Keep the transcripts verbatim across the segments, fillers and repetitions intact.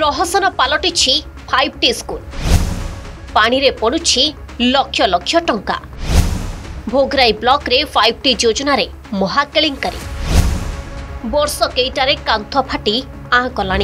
प्रहसन पलटिछि five T school पानी रे पड़ुछि लक्ष लक्ष टंका। भोगराई ब्लॉक रे फाइव टी योजना रे महाकेलिंकारी वर्ष केइटारे कांथ फाटी आ कलानी।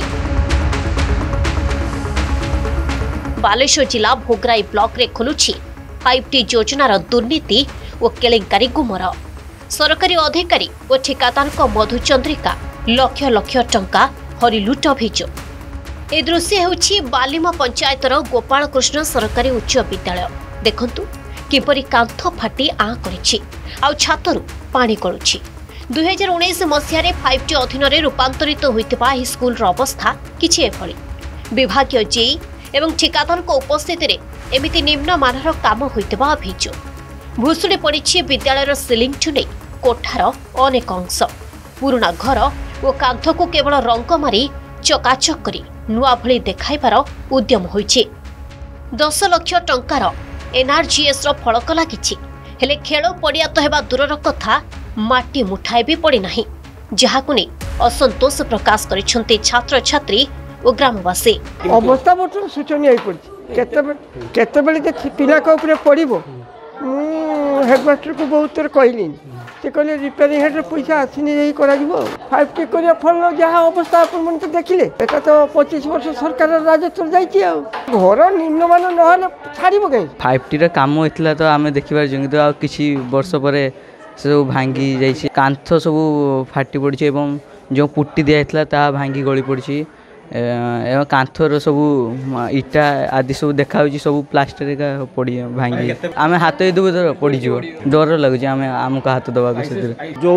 बालेश्वर जिला भोगराई ब्लॉक रे खुलुछि फाइव टी योजनार दुर्नीति और केलिंकारी गुमर। सरकारी अधिकारी और ठेकादार मधुचंद्रिका लक्ष लक्ष टंका हरिलुट अभियोग। ए दृश्य हेउछि बालिमा पंचायतर गोपालकृष्ण सरकारी उच्च विद्यालय। देखंतु किपरि कांथ फाटी आ करिछि आ छातरु पानी गळुछि। दुई हजार उन्नीस मसीह फाइव टी अधीन रूपांतरित होइतिबा एही स्कूल अवस्था किछि एभଳି। विभागीय जेई एवं ठेकादार उपस्थिति रे एमिति निम्न मानर काम होइतिबा अभियोग। भूसुड़ी पड़िछि विद्यालयर सिलिंग ठु नै कोठार अनेक अंश। पुराना घर और कांथ को केवल रंग मारी चकाचक करी नुआ भली देखाइबार उद्यम होइछि। दस लाख टंकार एनआरजीएस रो फलक लागिछि हेले खेल पड़िया तो हेबा दूरर कथा माटी मुठाए भी पड़ी नाही, जहाकु नै असंतोष प्रकाश करिसंती छात्र छात्री और ग्रामवासी। अवस्था बर्तमान सूचनीय होई पड़छि। केते केते बेले जे पिला को ऊपर पड़िबो हेडमास्टर को बहुत थर कहली से कहले रिपेयरिंग हेड पैसा आसीनी यही करा जीवो। फाइव टी करिया फल जहाँ अवस्था अपन मन तो देखिले एका तो पच्चीस वर्ष सरकार राजस्व जाइछि आ घर निम्नमान नहले छाड़िबो कहीं। फाइव टी रे काम होइतला तो आमे देखिबार जंगी आ किछि वर्ष परे सब भांगी जाइछि। कांथ सब फाटी पड़छि एवं जो पुट्टी दिया हेतला ता भांगी गली पड़छि एवं कांथर सब इटा आदि सब देखा सब प्लास्टर का पड़ी भांगी आम हाथ देव तो पड़ जा डर लगुच आम आमको हाथ दवा जो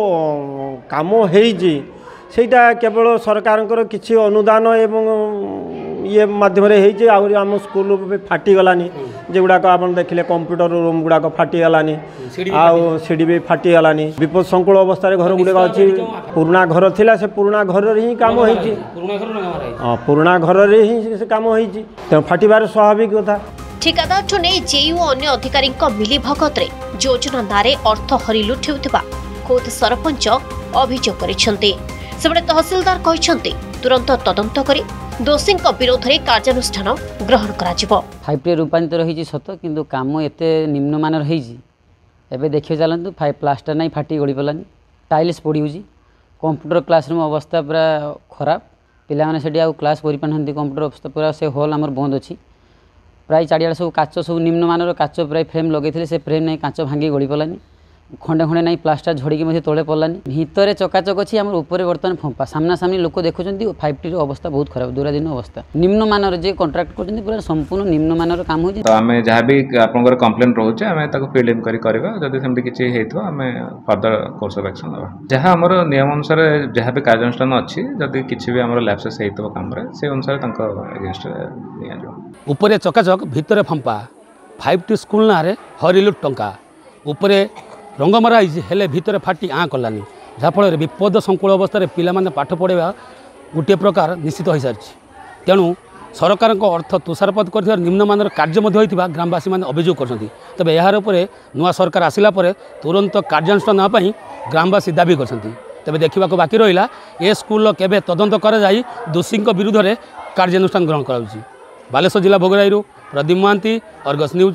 काम होटा केवल सरकार किसी अनुदान एवं ये माध्यम आम स्कूल फाटीगलानी जेगुड़ाक आप देखिले कंप्यूटर रूम गुड़ाक फाटीगलानी आउ सीढ़ी भी फाटीगलानी। विपद संकुल अवस्था घर गुड़ाक अच्छी पुराना घर थिला से पुराना घर ही काम होइछि। पुराना घर ही काम होइछि तो फाटीबार स्वाभाविक कथा। ठेकादार ठु नै जेयू अन्य अधिकारी मिली भगत रे योजना नारे अर्थ हरिलुट हेउथिबा खुद सरपंच अभियोग करिसंती। सेबडे तहसीलदार कहिसंती तुरंत तदंत करी दोषी विरोध में कार्यानुष्ठान ग्रहण करा। फाइव टी रूपांतर होती सत किंतु काम एते निम्नमान एवं देखिए चलतु फाइव प्लास्टर नहीं फाटी गड़ी पलानी टाइल्स पड़ी कंप्यूटर क्लासरूम अवस्था पूरा खराब पिलाने से क्लास कर कंप्यूटर अवस्था पूरा से हॉल आमर बंद अच्छी प्राय चारिया सब काच सब निम्नमान काच प्राय फ्रेम लगे से फ्रेम नहीं काच भांगी गड़ी पलानी खंडे खंडे नहीं प्लास्टर झड़की मध्य तले पड़लानी भितर चकाचक अच्छी आम ऊपर बर्तमान फंपा सामना सामनी लोक देखुं फाइव टी अवस्था बहुत खराब दूराधीन अवस्था निम्नमान जे कंट्राक्ट कर पूरा संपूर्ण निम्नमान काम हो। आम जहाँ भी आपंकर कम्प्लेन रोचे आम फिल इन करमती किसी आम फर्दर कोर्स ऑफ एक्शन ना जहाँ आम नियम अनुसार जहाँ भी कार्यानुष्ठान अच्छी जदि किसी भी आम लैप्सेस होता काम से अनुसार ऊपर चकाचक भितर फंपा फाइव टी स्कूल ना हरिलुट टंका उपरे रंगमरा हेले भितर फाटी आ कलानी जहाँफल विपद संकुल अवस्था पिलाने पाठ पढ़ाइबा गोटे प्रकार निश्चित हो सारी। तेणु सरकार अर्थ तुषारपात कर निम्नमान कार्य होता ग्रामवासी मैंने अभियोग कर तेज यार नुआ सरकार आसला तुरंत कार्यानुष्ठान नापी ग्रामवासी दाबी कर तेज देखा बाकी रहा ए स्कूल केवे तदंत कर दोषी विरुद्ध में कार्यानुष्ठान ग्रहण कर। बालेश्वर जिला भोगराई प्रदीप महांती, अर्गस न्यूज।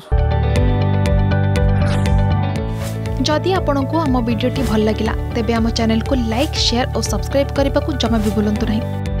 जदि आपंक आम भिडी भल लगा तेब आम चैनल को लाइक शेयर और सब्सक्राइब करने को जमा भी भूलु नहीं।